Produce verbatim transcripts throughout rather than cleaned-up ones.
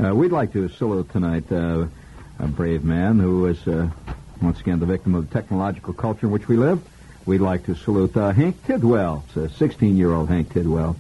Uh, we'd like to salute tonight uh, a brave man who is, uh, once again, the victim of the technological culture in which we live. We'd like to salute uh, Hank Tidwell. It's a sixteen-year-old Hank Tidwell.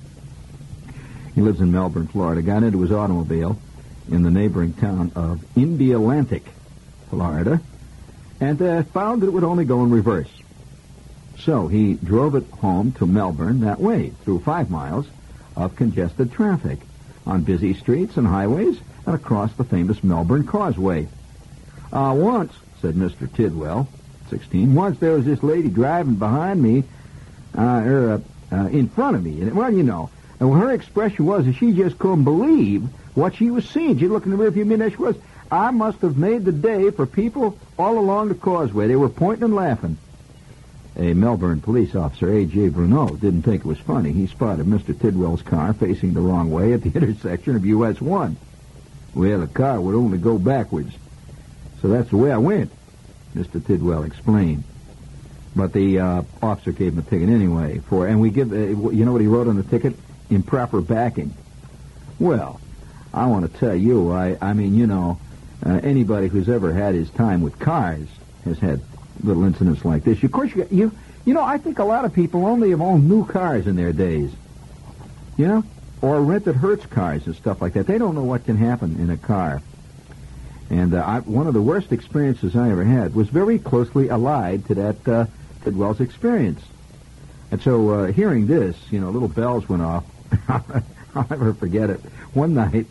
He lives in Melbourne, Florida. Got into his automobile in the neighboring town of Indialantic, Florida, and uh, found that it would only go in reverse. So he drove it home to Melbourne that way, through five miles of congested traffic, on busy streets and highways, and across the famous Melbourne Causeway. Uh, once, said Mister Tidwell, sixteen, once there was this lady driving behind me, uh, or uh, uh, in front of me, and well, you know, and her expression was that she just couldn't believe what she was seeing. She'd look in the rearview mirror, and she was, I must have made the day for people all along the causeway. They were pointing and laughing. A Melbourne police officer, A J Bruneau, didn't think it was funny. He spotted Mister Tidwell's car facing the wrong way at the intersection of U S one. Well, the car would only go backwards. So that's the way I went, Mister Tidwell explained. But the uh, officer gave him a ticket anyway. For And we give, uh, you know what he wrote on the ticket? Improper backing. Well, I want to tell you, I, I mean, you know, uh, anybody who's ever had his time with cars has had little incidents like this. Of course, you, you you know, I think a lot of people only have owned new cars in their days, you know, or rented Hertz cars and stuff like that. They don't know what can happen in a car. And uh, I, one of the worst experiences I ever had was very closely allied to that uh, Tidwell's experience. And so uh, hearing this, you know, little bells went off. I'll never forget it. One night,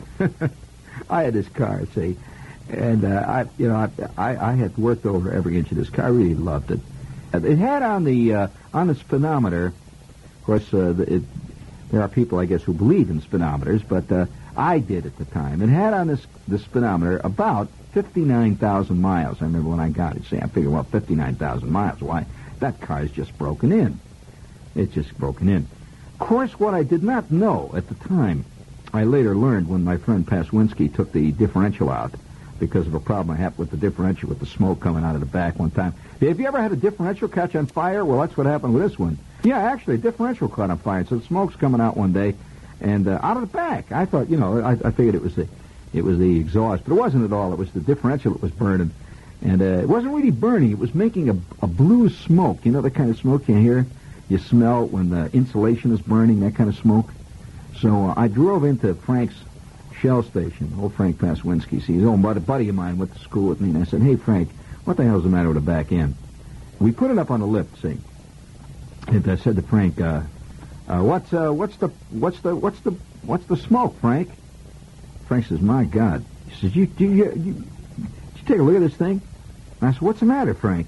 I had this car, see, and uh, I, you know, I, I, I had worked over every inch of this car. I really loved it. It had on the uh, on the speedometer. Of course, uh, the, it, there are people, I guess, who believe in speedometers, but uh, I did at the time. It had on this the speedometer about fifty-nine thousand miles. I remember when I got it. See, I figured, well, fifty-nine thousand miles. Why? That car's just broken in. It's just broken in. Of course, what I did not know at the time, I later learned when my friend Paswinski took the differential out because of a problem I had with the differential with the smoke coming out of the back one time. Have you ever had a differential catch on fire? Well, that's what happened with this one. Yeah, actually, a differential caught on fire. So the smoke's coming out one day, and uh, out of the back. I thought, you know, I, I figured it was the it was the exhaust, but it wasn't at all. It was the differential that was burning, and uh, it wasn't really burning. It was making a, a blue smoke. You know the kind of smoke you hear, you smell when the insulation is burning, that kind of smoke. So uh, I drove into Frank's Shell station, old Frank Paswinski. See, he's an old buddy, buddy of mine went to school with me, and I said, hey, Frank, what the hell's the matter with the back end? We put it up on the lift, see. And I said to Frank, uh, uh, what's uh, what's the what's the what's the what's the smoke, Frank? Frank says, my God. He says, you you you, you, you take a look at this thing? And I said, what's the matter, Frank?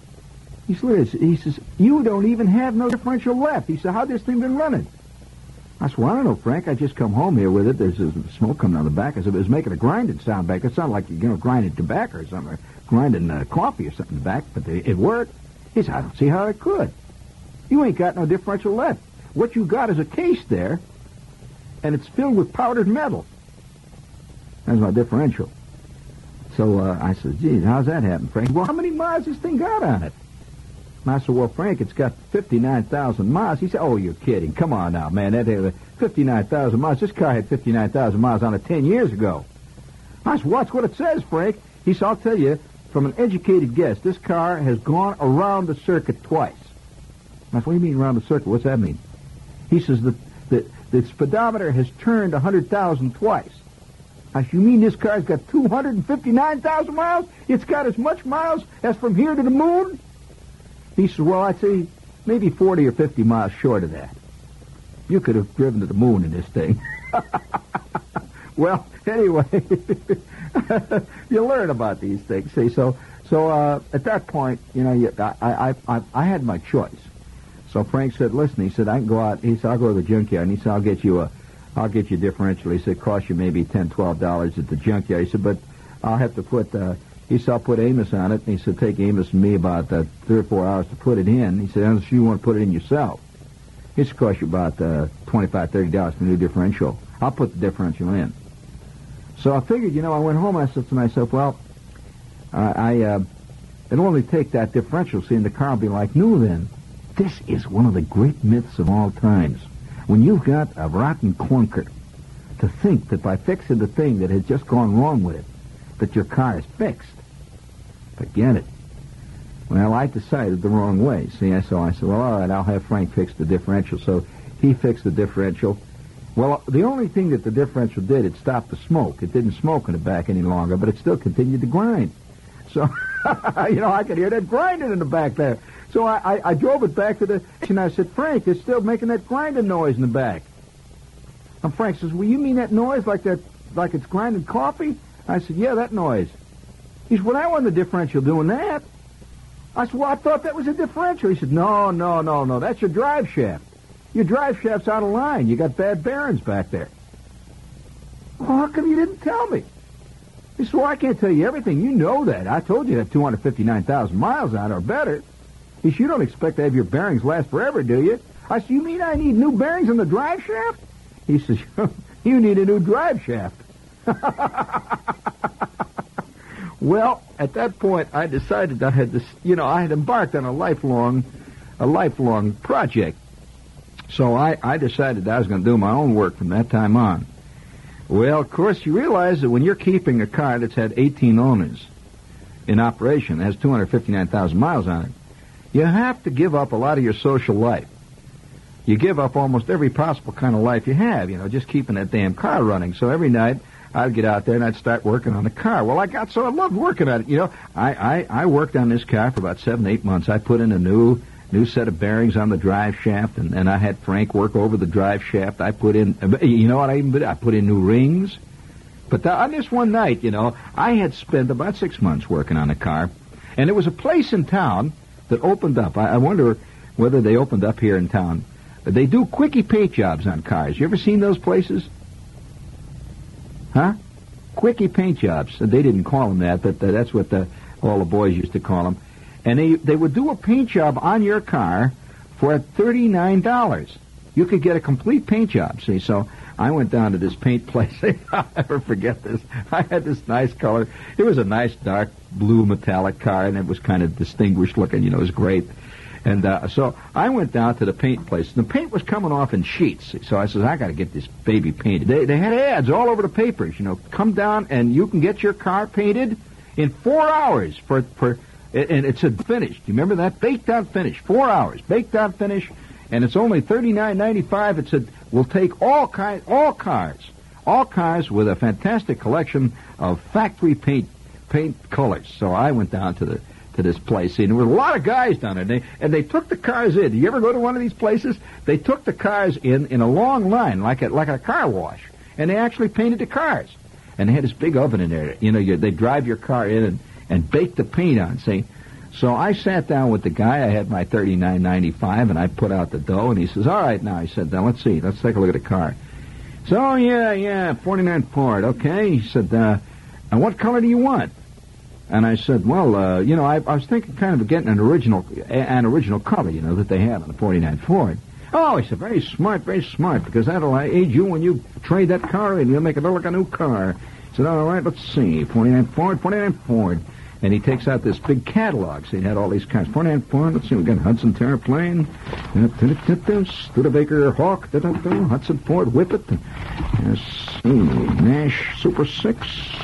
He says, he says, you don't even have no differential left. He said, how's this thing been running? I said, well, I don't know, Frank. I just come home here with it. There's a smoke coming out of the back. I said, it was making a grinding sound back. It sounded like, you know, grinding tobacco or something, or grinding uh, coffee or something in the back, but it, it worked. He said, I don't see how it could. You ain't got no differential left. What you got is a case there, and it's filled with powdered metal. That's my differential. So uh, I said, geez, how's that happen, Frank? Well, how many miles this thing got on it? And I said, well, Frank, it's got fifty-nine thousand miles. He said, oh, you're kidding. Come on now, man. That uh, fifty-nine thousand miles. This car had fifty-nine thousand miles on it ten years ago. I said, watch what it says, Frank. He said, I'll tell you, from an educated guess, this car has gone around the circuit twice. I said, what do you mean around the circuit? What's that mean? He says, the, the, the speedometer has turned one hundred thousand twice. I said, you mean this car's got two hundred fifty-nine thousand miles? It's got as much miles as from here to the moon? He said, well, I'd say maybe forty or fifty miles short of that. You could have driven to the moon in this thing. Well, anyway, you learn about these things. See, so so uh, at that point, you know, you, I, I I I had my choice. So Frank said, listen, he said, I can go out. He said, I'll go to the junkyard. And he said, I'll get you a, I'll get you a differential. He said, it cost you maybe ten, twelve dollars at the junkyard. He said, but I'll have to put. Uh, He said, I'll put Amos on it. And he said, take Amos and me about uh, three or four hours to put it in. He said, unless you want to put it in yourself. It's going to cost you about uh, twenty-five, thirty dollars for a new differential. I'll put the differential in. So I figured, you know, I went home and I said to myself, well, uh, I, uh, it'll only take that differential, see, and the car will be like new then. This is one of the great myths of all times. When you've got a rotten clunker to think that by fixing the thing that has just gone wrong with it, that your car is fixed. Forget it. Well, I decided the wrong way. See, so I said, well, all right, I'll have Frank fix the differential. So he fixed the differential. Well, the only thing that the differential did, it stopped the smoke. It didn't smoke in the back any longer, but it still continued to grind. So, you know, I could hear that grinding in the back there. So I, I, I drove it back to the, and I said, Frank, it's still making that grinding noise in the back. And Frank says, well, you mean that noise like that, like it's grinding coffee? I said, yeah, that noise. He said, well, I wasn't the differential doing that. I said, well, I thought that was a differential. He said, no, no, no, no, that's your drive shaft. Your drive shaft's out of line. You got bad bearings back there. Well, how come you didn't tell me? He said, well, I can't tell you everything. You know that. I told you that two hundred fifty-nine thousand miles on it or better. He said, you don't expect to have your bearings last forever, do you? I said, you mean I need new bearings in the drive shaft? He says, you need a new drive shaft. Well, at that point, I decided I had this, you know, I had embarked on a lifelong, a lifelong project. So I, I decided I was going to do my own work from that time on. Well, of course, you realize that when you're keeping a car that's had eighteen owners in operation, has two hundred fifty-nine thousand miles on it, you have to give up a lot of your social life. You give up almost every possible kind of life you have, you know, just keeping that damn car running. So every night, I'd get out there and I'd start working on the car. Well, I got so I loved working on it, you know. I, I, I worked on this car for about seven, eight months. I put in a new new set of bearings on the drive shaft, and, and I had Frank work over the drive shaft. I put in, you know what I even did? I put in new rings. But the, on this one night, you know, I had spent about six months working on the car, and there was a place in town that opened up. I, I wonder whether they opened up here in town. They do quickie paint jobs on cars. You ever seen those places? Huh? Quickie paint jobs. They didn't call them that, but uh, that's what the, all the boys used to call them. And they, they would do a paint job on your car for thirty-nine dollars. You could get a complete paint job, see. So I went down to this paint place. I'll never forget this. I had this nice color. It was a nice dark blue metallic car, and it was kind of distinguished looking. You know, it was great. And uh, so I went down to the paint place. The paint was coming off in sheets. So I said, I got to get this baby painted. They, they had ads all over the papers. You know, come down and you can get your car painted in four hours for for. And it said finished. You remember that? Baked out finish. Four hours. Baked out finish. And it's only thirty-nine ninety-five. It said, we'll take all kinds, all cars. All cars with a fantastic collection of factory paint paint colors. So I went down to the to this place. And there were a lot of guys down there. And they, and they took the cars in. Do you ever go to one of these places? They took the cars in in a long line, like a, like a car wash. And they actually painted the cars. And they had this big oven in there. You know, you, they drive your car in and and bake the paint on, see? So I sat down with the guy. I had my thirty-nine ninety-five, and I put out the dough, and he says, all right, now, he said, now, let's see. Let's take a look at the car. So, oh, yeah, yeah, forty-nine Ford, okay. He said, uh, and what color do you want? And I said, well, uh, you know, I, I was thinking kind of getting an original an original color, you know, that they had on the forty-nine Ford. Oh, he said, very smart, very smart, because that'll aid you when you trade that car in. You'll make it look like a new car. He said, all right, let's see, forty-nine Ford, forty-nine Ford. And he takes out this big catalog. So he had all these cars. forty-nine Ford, let's see, we got Hudson Terraplane, Studebaker Hawk, Hudson Ford Whippet, let's see, Nash Super six,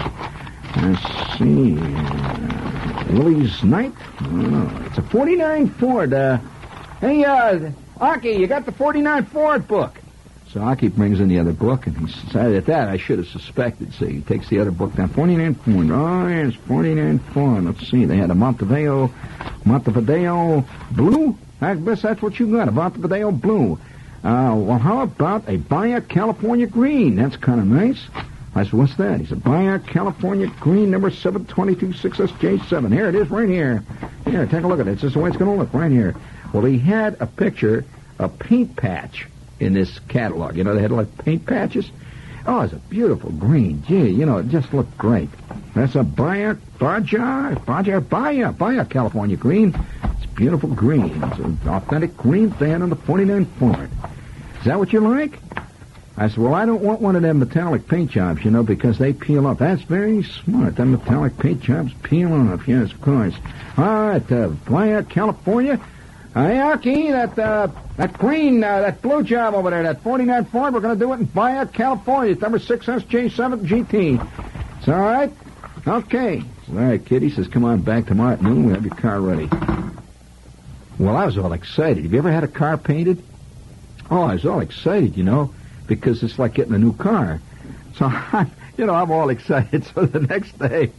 let's see, uh, Willie's Knight. Oh, it's a forty-nine Ford. Uh, hey, uh, Aki, you got the forty-nine Ford book. So Aki brings in the other book, and he said, at that, I should have suspected. See, he takes the other book down. forty-nine Ford. Oh, yes, forty-nine Ford. Let's see. They had a Montevideo, Montevideo Blue. I guess that's what you got, a Montevideo Blue. Uh, well, how about a Baja California Green? That's kind of nice. I said, what's that? He said, Baja California Green, number seven twenty-two six S J seven. Here it is, right here. Here, take a look at it. It's just the way it's going to look, right here. Well, he had a picture, a paint patch in this catalog. You know, they had like paint patches. Oh, it's a beautiful green. Gee, you know, it just looked great. That's a Baja, Baja, Baja, Baja, Baja California Green. It's beautiful green. It's an authentic green fan on the forty-nine Ford. Is that what you like? I said, well, I don't want one of them metallic paint jobs, you know, because they peel off. That's very smart. Them metallic paint jobs peel off. Yes, of course. All right, uh, Baja California. Hey, Arky, that, uh, that green, uh, that blue job over there, that forty-nine Ford, we're going to do it in Bahia, California. It's number six S J seven G T. It's all right? Okay. All right, kid. He says, come on back tomorrow at noon. We'll have your car ready. Well, I was all excited. Have you ever had a car painted? Oh, I was all excited, you know, because it's like getting a new car. So, I'm, you know, I'm all excited. So the next day,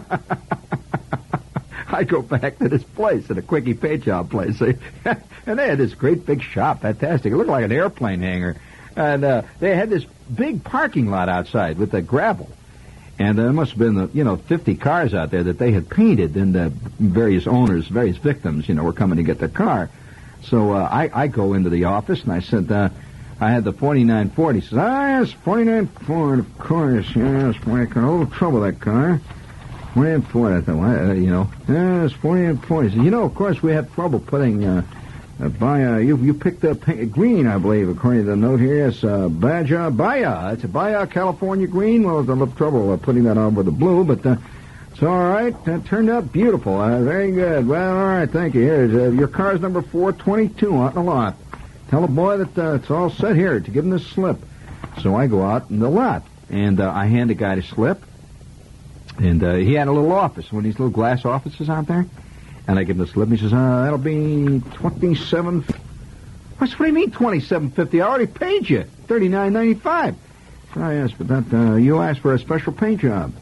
I go back to this place, at a quickie paint job place. And they had this great big shop, fantastic. It looked like an airplane hangar. And uh, they had this big parking lot outside with the gravel. And there must have been, you know, fifty cars out there that they had painted, and the various owners, various victims, you know, were coming to get their car. So uh, I, I go into the office, and I said, uh, I had the forty-nine Ford. He says, ah, yes, forty-nine Ford, of course. Yes, boy, I got a little trouble with that car. forty-nine Ford, I thought, well, uh, you know, yes, forty-nine Ford. He said, you know, of course, we had trouble putting, uh, uh by, uh, you, you picked up green, I believe, according to the note here. Yes, uh, Baja, Bahia. It's a Bahia, California green. Well, there's a little trouble uh, putting that on with the blue, but, uh, it's all right. That turned out beautiful. Uh, very good. Well, all right, thank you. Here's, uh, your car's number four twenty-two out in the lot. Tell the boy that, uh, it's all set here to give him this slip. So I go out in the lot, and, uh, I hand the guy the slip. And uh, he had a little office, one of these little glass offices out there. And I give him the slip, and he says, uh, that'll be twenty-seven. I said, what do you mean twenty-seven fifty? I already paid you thirty-nine ninety-five. So I asked, but that uh, you asked for a special paint job.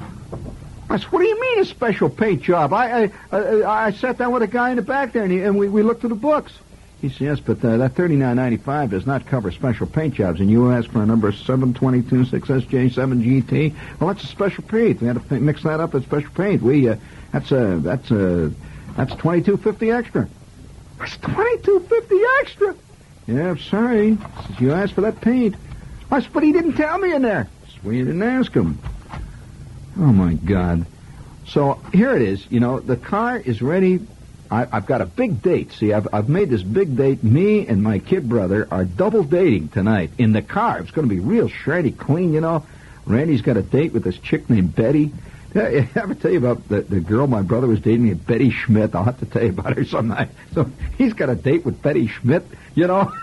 I said, what do you mean a special paint job? I I, I, I sat down with a guy in the back there, and, he, and we, we looked through the books. He said, yes, but uh, that thirty-nine ninety-five does not cover special paint jobs, and you asked for a number seven twenty-two six S J seven G T. Well, that's a special paint. We had to mix that up with special paint. We uh, that's a that's a that's twenty-two fifty extra. That's twenty-two fifty extra. Yeah, I'm sorry. Says, you asked for that paint. I said, but he didn't tell me in there. Says, well, you didn't ask him. Oh my God. So here it is. You know, the car is ready. I, I've got a big date. See, I've I've made this big date. Me and my kid brother are double dating tonight in the car. It's going to be real shiny, clean, you know. Randy's got a date with this chick named Betty. Yeah, I ever tell you about the, the girl my brother was dating, Betty Schmidt? I'll have to tell you about her sometime. So he's got a date with Betty Schmidt, you know.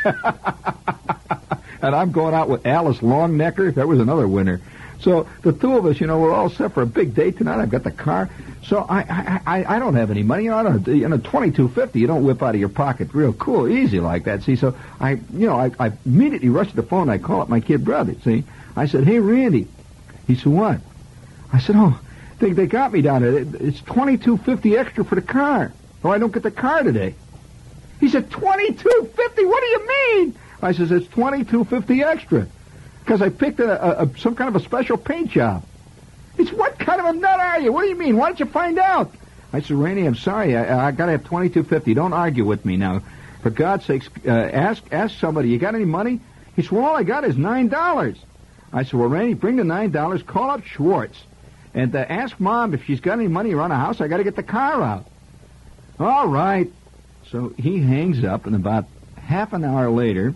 And I'm going out with Alice Longnecker. That was another winner. So the two of us, you know, we're all set for a big date tonight. I've got the car. So I I, I, I don't have any money. You know, I don't, you know, twenty-two fifty, you don't whip out of your pocket real cool, easy like that. See, so I, you know, I, I immediately rushed to the phone. I call up my kid brother, see. I said, hey, Randy. He said, what? I said, oh, they, they got me down there. It's twenty-two fifty extra for the car. Oh, I don't get the car today. He said, twenty-two fifty? What do you mean? I says, it's twenty-two fifty extra. Because I picked a, a, a, some kind of a special paint job. It's what kind of a nut are you? What do you mean? Why don't you find out? I said, Randy, I'm sorry. I, I got to have twenty-two fifty. Don't argue with me now. For God's sakes, uh, ask ask somebody, you got any money? He said, well, all I got is nine dollars. I said, well, Randy, bring the nine dollars. Call up Schwartz. And uh, ask Mom if she's got any money around the house. I got to get the car out. All right. So he hangs up, and about half an hour later,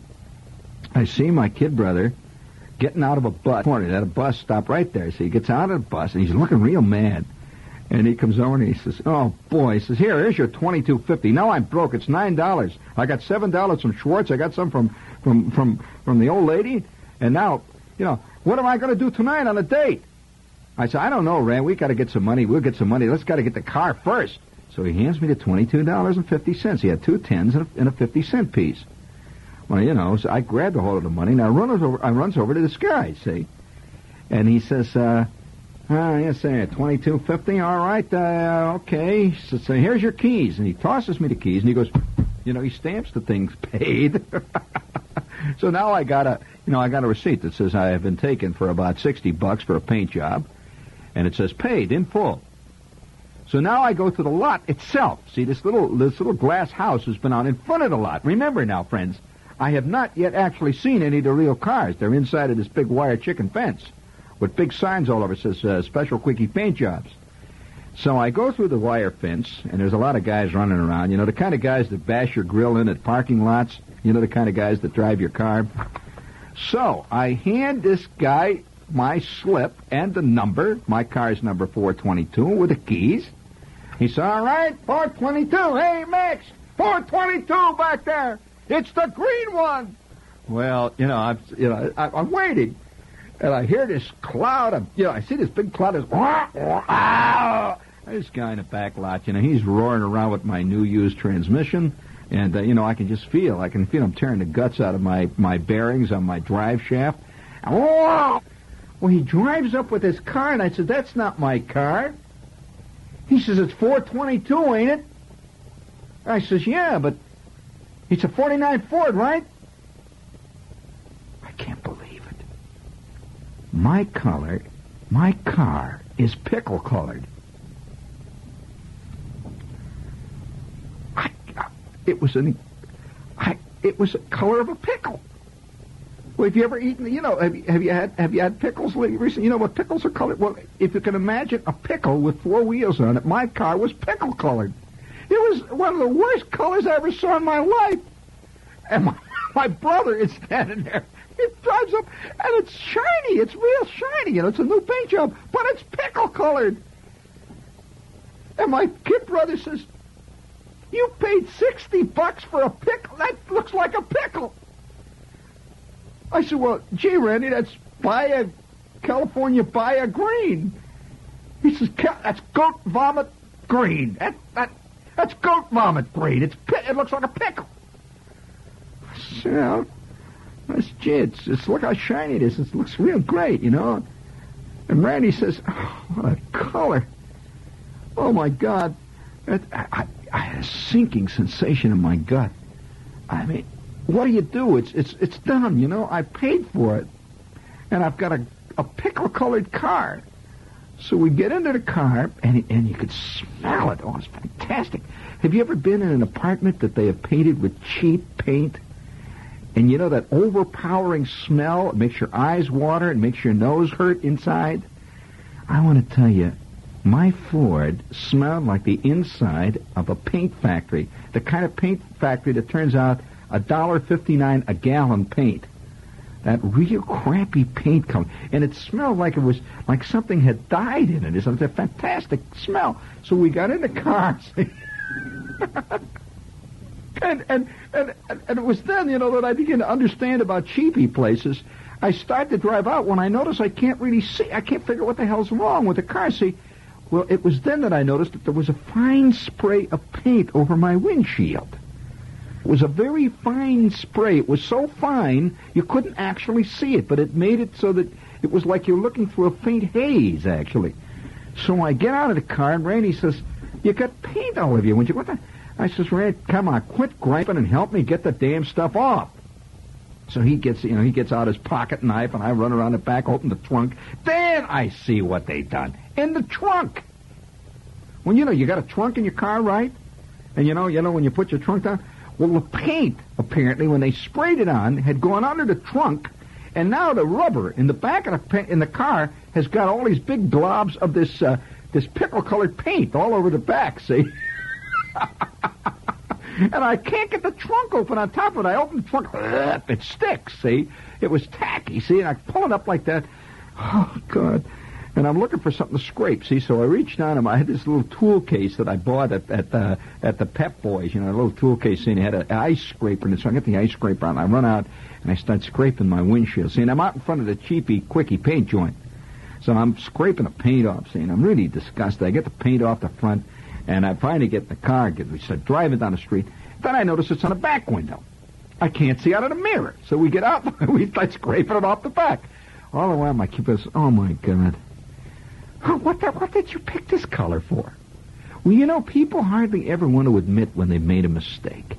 I see my kid brother getting out of a bus. At a bus stop right there. So he gets out of the bus, and he's looking real mad. And he comes over, and he says, oh, boy. He says, here, here's your twenty-two fifty. Now I'm broke. It's nine dollars. I got seven dollars from Schwartz. I got some from, from, from, from the old lady. And now, you know, what am I going to do tonight on a date? I said, I don't know, Rand. We got to get some money. We'll get some money. Let's got to get the car first. So he hands me the twenty-two dollars and fifty cents. He had two tens and a, and a fifty cent piece. Well, you know, so I grabbed a hold of the money, and I run over, I runs over to this guy, see? And he says, uh, uh yes, uh, twenty-two fifty, all right, uh, okay. He says, so here's your keys. And he tosses me the keys, and he goes, you know, he stamps the things paid. So now I got a, you know, I got a receipt that says I have been taken for about sixty bucks for a paint job, and it says paid in full. So now I go to the lot itself. See, this little, this little glass house has been out in front of the lot. Remember now, friends, I have not yet actually seen any of the real cars. They're inside of this big wire chicken fence with big signs all over. It says uh, Special Quickie Paint Jobs. So I go through the wire fence, and there's a lot of guys running around. You know, the kind of guys that bash your grill in at parking lots. You know, the kind of guys that drive your car. So I hand this guy my slip and the number. My car's number four twenty-two with the keys. He said, all right, four twenty-two. Hey, Max. four twenty-two back there. It's the green one. Well, you know, I'm, you know, I, I'm waiting, and I hear this cloud of, you know, I see this big cloud of, this guy in the back lot, you know, he's roaring around with my new used transmission, and, uh, you know, I can just feel, I can feel him tearing the guts out of my, my bearings on my drive shaft. Well, he drives up with his car, and I said, that's not my car. He says, it's four twenty-two, ain't it? I says, yeah, but it's a forty-nine Ford, right? I can't believe it. My color, my car is pickle colored. I, I, it was an, I, it was a color of a pickle. Well, have you ever eaten? You know, have you, have you had have you had pickles recently? You know what pickles are colored? Well, if you can imagine a pickle with four wheels on it, my car was pickle colored. It was one of the worst colors I ever saw in my life. And my, my brother is standing there. He drives up, and it's shiny. It's real shiny. You know, it's a new paint job, but it's pickle colored. And my kid brother says, "You paid sixty bucks for a pickle? That looks like a pickle." I said, "Well, gee, Randy, that's Baya, California Baya green." He says, "That's goat vomit green. That that that's goat vomit green. It's it looks like a pickle." I said, "Well, that's gee, it's, it's look how shiny it is. It looks real great, you know." And Randy says, "Oh, what a color! Oh my God!" It, I, I, I had a sinking sensation in my gut. I mean, what do you do? It's it's it's done, you know. I paid for it, and I've got a a pickle-colored car. So we get into the car, and and you could smell it. Oh, it's fantastic. Have you ever been in an apartment that they have painted with cheap paint? And you know that overpowering smell? It makes your eyes water. It makes your nose hurt inside. I want to tell you, my Ford smelled like the inside of a paint factory. The kind of paint factory that turns out a dollar fifty-nine a gallon paint. That real crappy paint color. And it smelled like it was like something had died in it. It was a fantastic smell. So we got in the car. and, and, and, and it was then, you know, that I began to understand about cheapy places. I started to drive out when I noticed I can't really see. I can't figure what the hell's wrong with the car. See, well, it was then that I noticed that there was a fine spray of paint over my windshield. It was a very fine spray. It was so fine you couldn't actually see it, but it made it so that it was like you're looking through a faint haze, actually. So I get out of the car, and Randy says, "You got paint all over you." When you what the? I says, "Randy, come on, quit griping and help me get the damn stuff off." So he gets, you know, he gets out his pocket knife, and I run around the back, open the trunk. Then I see what they done in the trunk. When you know you got a trunk in your car, right? And you know, you know when you put your trunk down. Well, the paint, apparently, when they sprayed it on, had gone under the trunk, and now the rubber in the back of the pa- in the car has got all these big globs of this uh, this pickle-colored paint all over the back, see? And I can't get the trunk open on top of it. I open the trunk, it sticks, see? It was tacky, see? And I pull it up like that. Oh, God. And I'm looking for something to scrape, see? So I reached down and I had this little tool case that I bought at at the at the Pep Boys, you know, a little tool case, and it had an ice scraper in it. So I get the ice scraper out, and I run out, and I start scraping my windshield. See, and I'm out in front of the cheapy, quickie paint joint. So I'm scraping the paint off, see, and I'm really disgusted. I get the paint off the front, and I finally get in the car, get, we start driving down the street. Then I notice it's on the back window. I can't see out of the mirror. So we get out, and we start scraping it off the back. All the while, my kid goes, "Oh, my God. Oh, what, the, what did you pick this color for?" Well, you know, people hardly ever want to admit when they've made a mistake.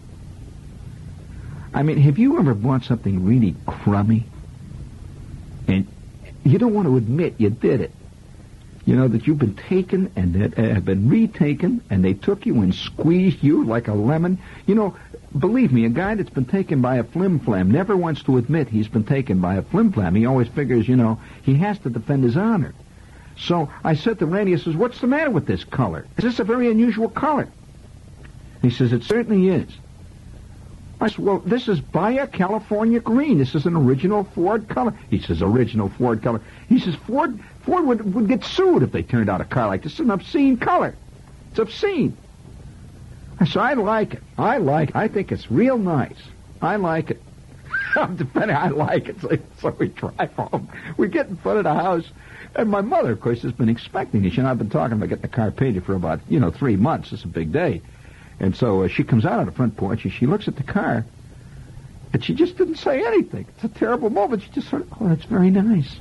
I mean, have you ever bought something really crummy? And you don't want to admit you did it. You know, that you've been taken and that uh, have been retaken, and they took you and squeezed you like a lemon. You know, believe me, a guy that's been taken by a flim-flam never wants to admit he's been taken by a flim-flam. He always figures, you know, he has to defend his honor. So I said to Randy, I says, "What's the matter with this color? Is this a very unusual color?" He says, "It certainly is." I said, "Well, this is Baya California green. This is an original Ford color." He says, "Original Ford color." He says, Ford Ford would, would get sued if they turned out a car like this. It's an obscene color. It's obscene. So I like it. I like it. I think it's real nice. I like it. I'm depending. I like it. So, so we drive home. We get in front of the house, and my mother, of course, has been expecting it. You know, I've been talking about getting the car painted for about, you know, three months. It's a big day. And so uh, she comes out on the front porch, and she looks at the car, and she just didn't say anything. It's a terrible moment. She just sort of, oh, that's very nice.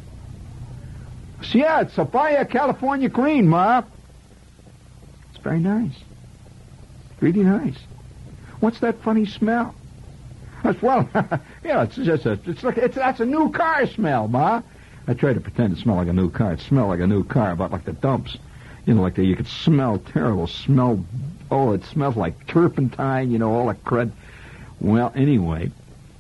So, yeah, it's a Baja California green, Ma. It's very nice. Really nice. What's that funny smell? I said, well, yeah, it's just a, it's like, it's, that's a new car smell, Ma. I tried to pretend it smelled like a new car. It smelled like a new car, about like the dumps. You know, like the, you could smell terrible smell. Oh, it smells like turpentine, you know, all that crud. Well, anyway,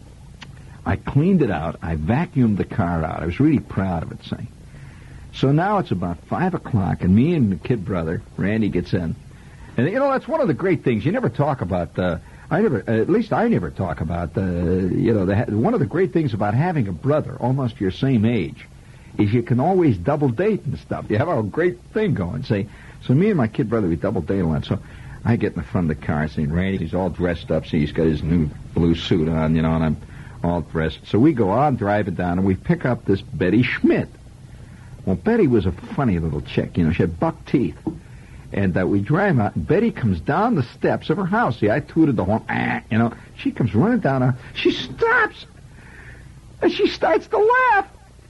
I cleaned it out. I vacuumed the car out. I was really proud of it, say. So now it's about five o'clock, and me and the kid brother, Randy, gets in. And, you know, that's one of the great things. You never talk about, uh, I never, at least I never talk about, uh, you know, the, one of the great things about having a brother almost your same age is you can always double date and stuff. You have a great thing going. Say, so me and my kid brother, we double date a lot. So I get in the front of the car, saying, Randy, he's all dressed up. See, he's got his new blue suit on, you know, and I'm all dressed. So we go on driving down, and we pick up this Betty Schmidt. Well, Betty was a funny little chick. You know, she had buck teeth. And uh, we drive out, and Betty comes down the steps of her house. See, I tooted the horn, ah, you know. She comes running down her, she stops, and she starts to laugh.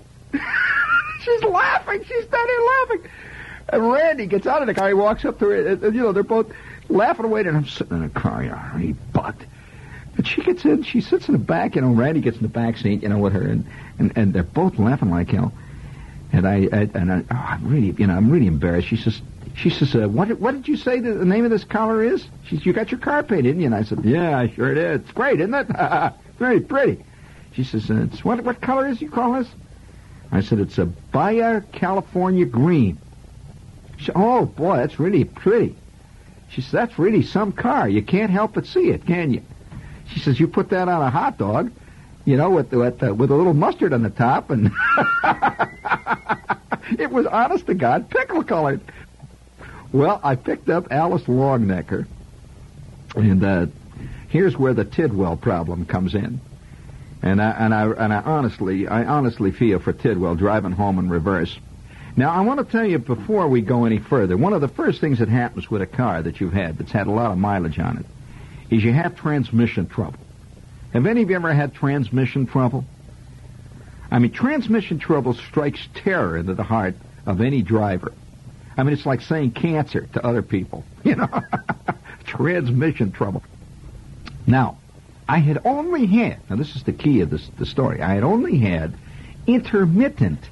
She's laughing. She's standing laughing. And Randy gets out of the car. He walks up to her, and, and you know, they're both laughing away, and I'm sitting in the car, you know, he bucked. And she gets in, she sits in the back, you know, Randy gets in the back seat, you know, with her, and, and, and they're both laughing like hell. And I, I and I, oh, I'm really, you know, I'm really embarrassed. She says, she says, uh, what, what did you say the, the name of this collar is? She says, you got your car painted, didn't you? And I said, yeah, sure it is. It's great, isn't it? Very pretty. She says, uh, it's, what, what color is you call this? I said, it's a Baja California green. She said, oh, boy, that's really pretty. She says, that's really some car. You can't help but see it, can you? She says, you put that on a hot dog, you know, with, with, uh, with a little mustard on the top, and it was, honest to God, pickle-colored. Well, I picked up Alice Longnecker, and uh, here's where the Tidwell problem comes in. And I, and I and I honestly, I honestly feel for Tidwell driving home in reverse. Now, I want to tell you before we go any further, one of the first things that happens with a car that you've had that's had a lot of mileage on it is you have transmission trouble. Have any of you ever had transmission trouble? I mean, transmission trouble strikes terror into the heart of any driver. I mean, it's like saying cancer to other people, you know, transmission trouble. Now, I had only had, now this is the key of this, the story, I had only had intermittent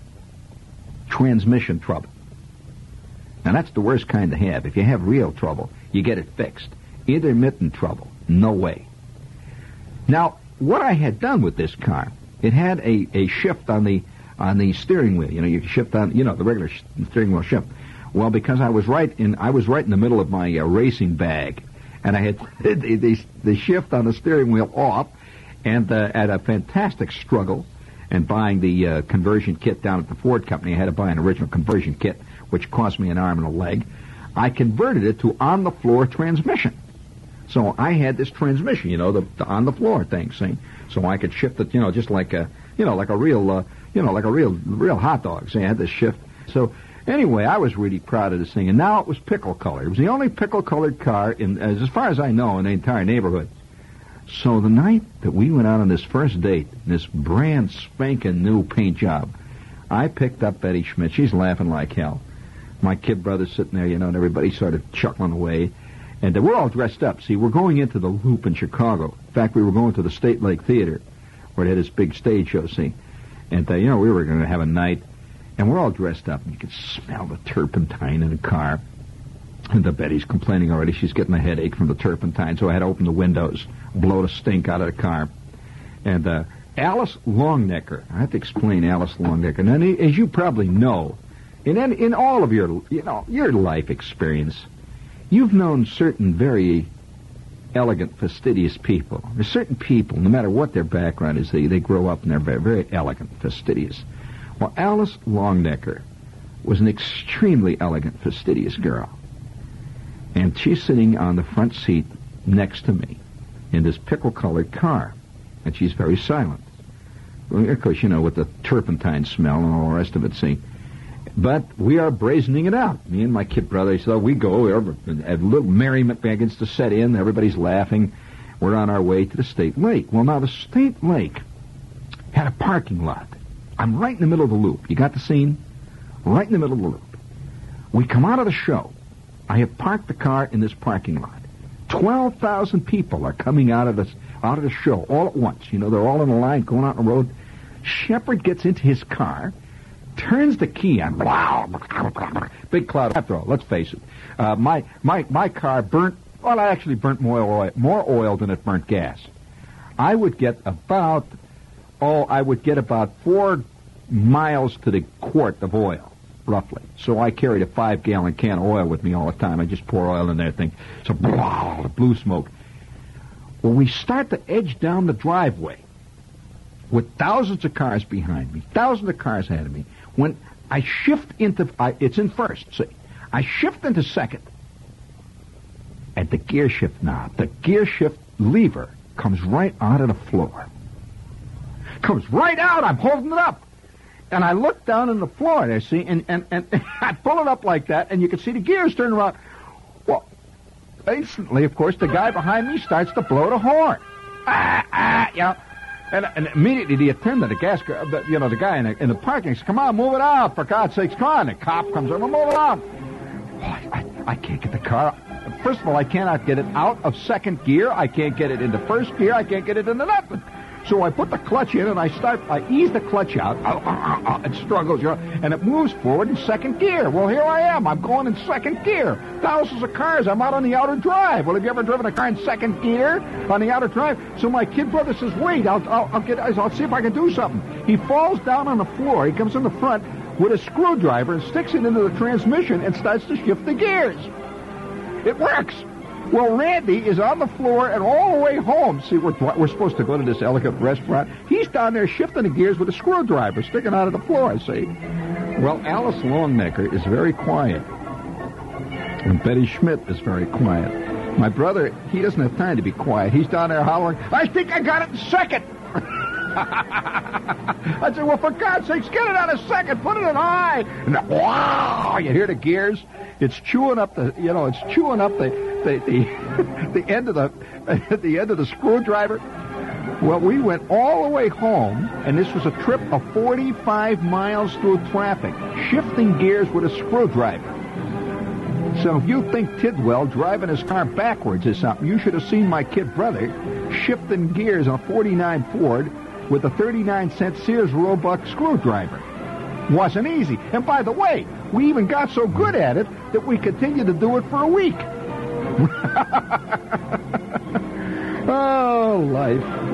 transmission trouble. Now, that's the worst kind to have. If you have real trouble, you get it fixed. Intermittent trouble, no way. Now, what I had done with this car, it had a, a shift on the on the steering wheel. You know, you can shift on, you know, the regular sh- steering wheel shift. Well, because I was right in, I was right in the middle of my uh, racing bag, and I had the, the, the shift on the steering wheel off, and uh, at a fantastic struggle, and buying the uh, conversion kit down at the Ford company, I had to buy an original conversion kit, which cost me an arm and a leg. I converted it to on-the-floor transmission. So I had this transmission, you know, the, the on-the-floor thing, see? So I could shift it, you know, just like a, you know, like a real, uh, you know, like a real, real hot dog. See, I had this shift. So anyway, I was really proud of this thing, and now it was pickle-colored. It was the only pickle-colored car, in, as far as I know, in the entire neighborhood. So the night that we went out on this first date, this brand spanking new paint job, I picked up Betty Schmidt. She's laughing like hell. My kid brother's sitting there, you know, and everybody started chuckling away. And uh, we're all dressed up. See, we're going into the Loop in Chicago. In fact, we were going to the State Lake Theater, where it had this big stage show, see. And, uh, you know, we were going to have a night. And we're all dressed up. And you could smell the turpentine in the car. And the Betty's complaining already. She's getting a headache from the turpentine. So I had to open the windows, blow the stink out of the car. And uh, Alice Longnecker. I have to explain Alice Longnecker. Now, as you probably know, in in all of your, you know, your life experience, you've known certain very elegant, fastidious people. There's certain people, no matter what their background is, they, they grow up and they're very, very elegant, fastidious. Well, Alice Longnecker was an extremely elegant, fastidious girl. And she's sitting on the front seat next to me in this pickle-colored car. And she's very silent. Of course, you know, with the turpentine smell and all the rest of it, see. But we are brazening it out. Me and my kid brother, so we go. A little merriment begins to set in. Everybody's laughing. We're on our way to the State Lake. Well, now, the State Lake had a parking lot. I'm right in the middle of the loop. You got the scene? Right in the middle of the loop. We come out of the show. I have parked the car in this parking lot. twelve thousand people are coming out of the, out of the show all at once. You know, they're all in a line going out on the road. Shepard gets into his car, turns the key on. Big cloud. After all, let's face it. Uh, my, my, my car burnt, well, I actually burnt more oil, more oil than it burnt gas. I would get about, oh, I would get about four miles to the quart of oil, roughly. So I carried a five-gallon can of oil with me all the time. I just pour oil in there, think, so blah, blue smoke. When we start to edge down the driveway, with thousands of cars behind me, thousands of cars ahead of me, when I shift into, I, it's in first, see, I shift into second, and the gear shift knob, the gear shift lever comes right out of the floor. Comes right out, I'm holding it up. And I look down on the floor there, see, and, and, and I pull it up like that, and you can see the gears turn around. Well, instantly, of course, the guy behind me starts to blow the horn. Ah, ah, you know. And, and immediately the attendant, the gas, the, you know, the guy in the, in the parking says, come on, move it out, for God's sakes, come on. The cop comes over, move it out. Oh, I, I, I can't get the car. First of all, I cannot get it out of second gear. I can't get it into first gear. I can't get it into nothing. So I put the clutch in, and I start, I ease the clutch out. Oh, oh, oh, it struggles, you know, and it moves forward in second gear. Well, here I am. I'm going in second gear. Thousands of cars. I'm out on the outer drive. Well, have you ever driven a car in second gear on the outer drive? So my kid brother says, wait, I'll, I'll, I'll get, I'll see if I can do something. He falls down on the floor. He comes in the front with a screwdriver and sticks it into the transmission and starts to shift the gears. It works. Well, Randy is on the floor and all the way home. See, we're, we're supposed to go to this elegant restaurant. He's down there shifting the gears with a screwdriver sticking out of the floor, see. Well, Alice Longnecker is very quiet. And Betty Schmidt is very quiet. My brother, he doesn't have time to be quiet. He's down there hollering, I think I got it in second. I said, well, for God's sakes, get it on a second. Put it in high. And wow, you hear the gears? It's chewing up the, you know, it's chewing up the, the, the, the end of the, the end of the screwdriver. Well, we went all the way home, and this was a trip of forty-five miles through traffic, shifting gears with a screwdriver. So if you think Tidwell driving his car backwards is something, you should have seen my kid brother shifting gears on a forty-nine Ford with a thirty-nine cent Sears Roebuck screwdriver. Wasn't easy. And by the way, we even got so good at it that we continued to do it for a week. Oh, life.